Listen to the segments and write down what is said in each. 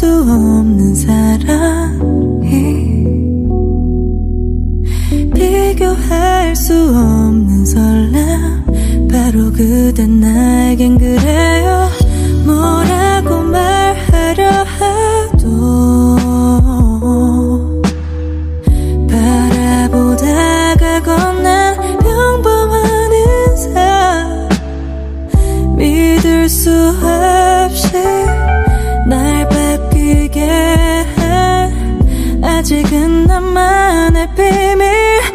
수 없는 사랑이, 비교할 수 없는 설렘. 바로 그댄 나에겐 그래요. 뭐라고 말하려 해도 바라보다가 건넨 평범한 인생, 믿을 수 없이 날 바뀌게 해. 아직은 나만의 비밀,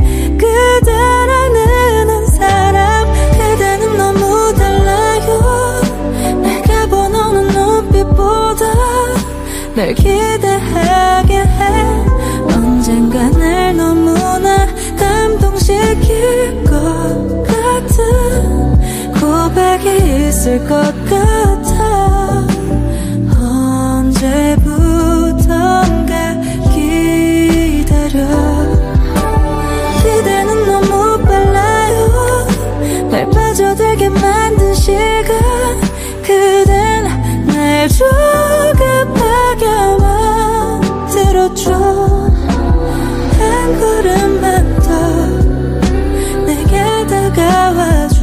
그대라는 한 사람. 그대는 너무 달라요. 내가 보는 눈빛보다 날 기대하게 해. 언젠가 날 너무나 감동시킬 것 같은 고백이 있을 것 같아. 언제부턴가 기다려. 그대는 너무 빨라요. 날 빠져들게 만든 시간. 그댄 날 조급하게 만들어줘. 한 걸음만 더 내게 다가와줘.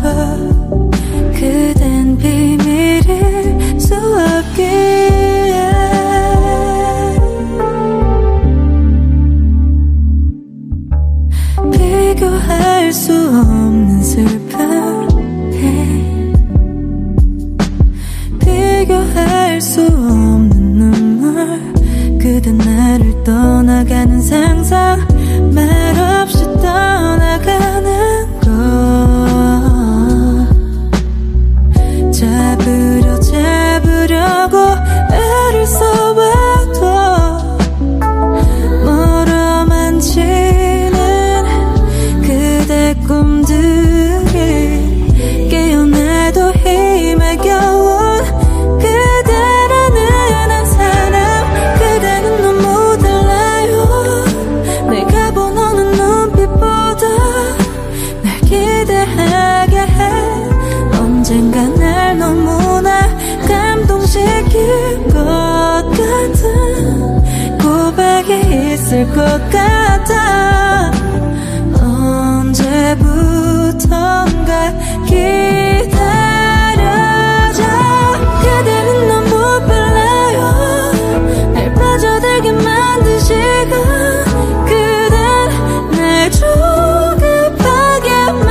그댄 비밀일 수 없기에. 비교할 수 없는 슬픔, 비교할 수 없는 눈물. 그댄 나를 떠나가는 상상, 말없이 떠나가는 것. 잡으려고 애를 써봐도 멀어만 치는 그대 꿈들이 깨어나도 힘에 겨운 그대라는 한 사람. 그대는 너무 달라요. 내가 보는 눈빛보다 날 기대하게 해. 언젠가 날 너무나 감동시킬 것 같은 고백이 있을 것 같아. 언제부턴가 기다려줘. 그대는 너무 빨라요. 날 빠져들게 만든 시간. 그댄 날 조급하게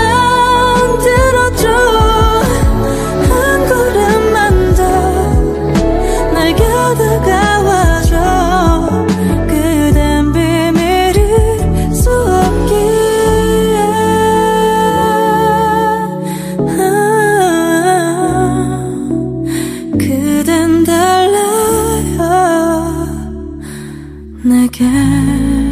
만들어줘. 한 걸음만 더 날 다가와줘. 그댄 비밀일 수 없기에. 그댄 달라요 내게.